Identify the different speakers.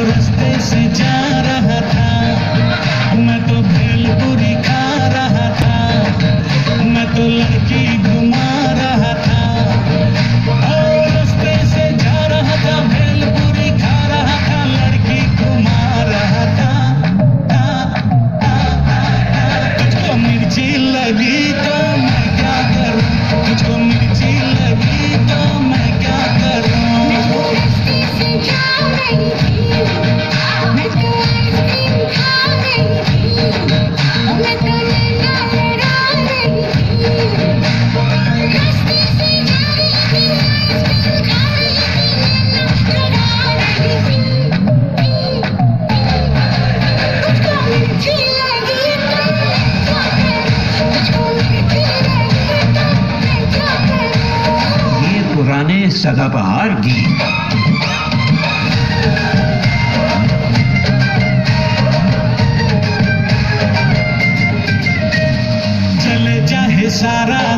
Speaker 1: रास्ते से जा रहा था, मैं तो भेलपुरी खा रहा था, मैं तो लड़की घुमा रहा था। रास्ते से जा रहा था, भेलपुरी खा रहा था, लड़की घुमा रहा था। तुझको मिर्ची लगी तो मैं क्या करूं, तुझको मिर्ची लगी तो मैं क्या करूं।
Speaker 2: रास्ते से जा रही थी, मैं तो आइसक्रीम खा रही थी, मैं तो लैला लड़ा रही थी। रास्ते से जा रही थी, आइसक्रीम खा रही थी, लैला लड़ा रही थी। तुझको मिर्ची लगी तो मैं क्या करूं, तुझको मिर्ची लगी तो मैं क्या करूं।
Speaker 3: ये पुराने सदाबहार गीत।
Speaker 1: चले चाहे सारा